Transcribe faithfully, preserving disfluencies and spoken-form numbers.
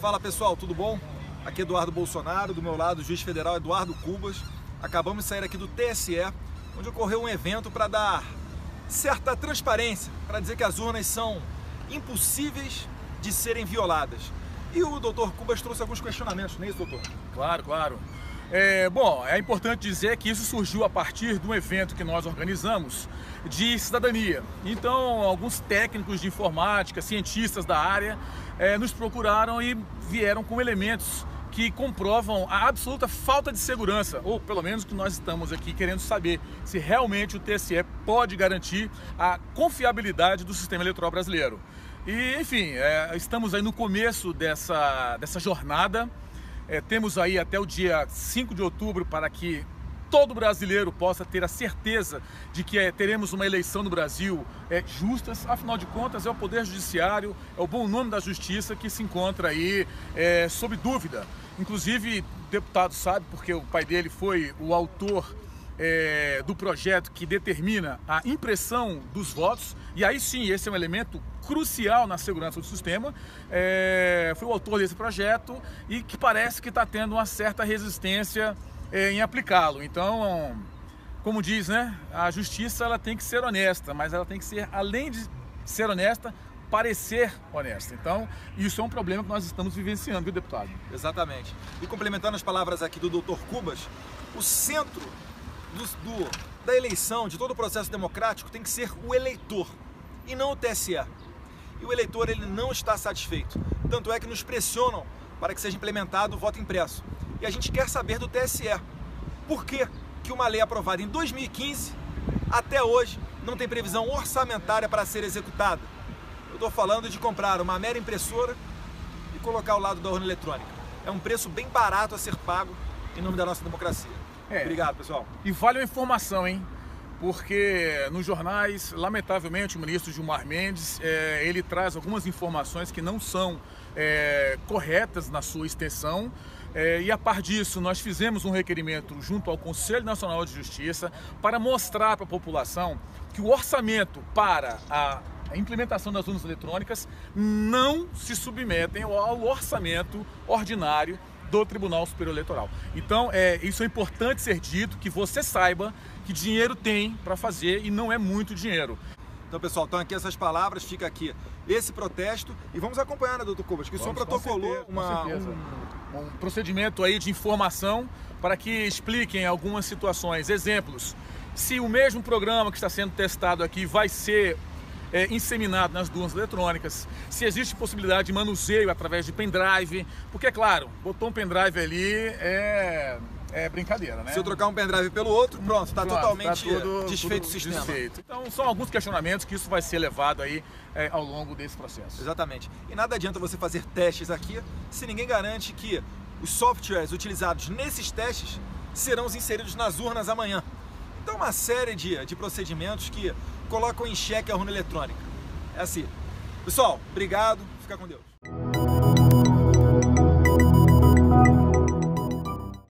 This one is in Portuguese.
Fala pessoal, tudo bom? Aqui é Eduardo Bolsonaro, do meu lado o juiz federal Eduardo Cubas. Acabamos de sair aqui do T S E, onde ocorreu um evento para dar certa transparência, para dizer que as urnas são impossíveis de serem violadas. E o doutor Cubas trouxe alguns questionamentos, não é isso, doutor? Claro, claro. É, bom, é importante dizer que isso surgiu a partir de um evento que nós organizamos de cidadania. Então, alguns técnicos de informática, cientistas da área, é, nos procuraram e vieram com elementos que comprovam a absoluta falta de segurança, ou pelo menos que nós estamos aqui querendo saber se realmente o T S E pode garantir a confiabilidade do sistema eleitoral brasileiro. E, enfim, é, estamos aí no começo dessa, dessa jornada. É, temos aí até o dia cinco de outubro para que todo brasileiro possa ter a certeza de que é, teremos uma eleição no Brasil é, justas. Afinal de contas, é o Poder Judiciário, é o bom nome da Justiça que se encontra aí é, sob dúvida. Inclusive, o deputado sabe, porque o pai dele foi o autor é, do projeto que determina a impressão dos votos, e aí sim, esse é um elemento crucial na segurança do sistema. É, foi o autor desse projeto e que parece que está tendo uma certa resistência é, em aplicá-lo. Então, como diz, né, a justiça ela tem que ser honesta, mas ela tem que ser, além de ser honesta, parecer honesta. Então, isso é um problema que nós estamos vivenciando, viu, deputado? Exatamente. E complementando as palavras aqui do doutor Cubas, o centro do, do, da eleição, de todo o processo democrático, tem que ser o eleitor e não o T S E. E o eleitor ele não está satisfeito. Tanto é que nos pressionam para que seja implementado o voto impresso. E a gente quer saber do T S E por que que uma lei aprovada em dois mil e quinze até hoje não tem previsão orçamentária para ser executada. Eu estou falando de comprar uma mera impressora e colocar ao lado da urna eletrônica. É um preço bem barato a ser pago em nome da nossa democracia. É. Obrigado, pessoal. E vale uma informação, hein? Porque nos jornais, lamentavelmente, o ministro Gilmar Mendes, é, ele traz algumas informações que não são é, corretas na sua extensão. É, e a par disso, nós fizemos um requerimento junto ao Conselho Nacional de Justiça para mostrar para a população que o orçamento para a a implementação das urnas eletrônicas não se submetem ao orçamento ordinário do Tribunal Superior Eleitoral. Então, é, isso é importante ser dito, que você saiba que dinheiro tem para fazer e não é muito dinheiro. Então, pessoal, estão aqui essas palavras, fica aqui esse protesto e vamos acompanhar, né, doutor Cubas, que o senhor protocolou certeza, uma, um, um procedimento aí de informação para que expliquem algumas situações. Exemplos, se o mesmo programa que está sendo testado aqui vai ser É, inseminado nas urnas eletrônicas, se existe possibilidade de manuseio através de pendrive, porque é claro, botou um pendrive ali é, é brincadeira, né? Se eu trocar um pendrive pelo outro, pronto, está totalmente tá tudo, desfeito tudo o sistema. Desfeito. Então são alguns questionamentos que isso vai ser levado aí é, ao longo desse processo. Exatamente. E nada adianta você fazer testes aqui se ninguém garante que os softwares utilizados nesses testes serão inseridos nas urnas amanhã. Então uma série de, de procedimentos que colocam em xeque a urna eletrônica. É assim. Pessoal, obrigado. Fica com Deus.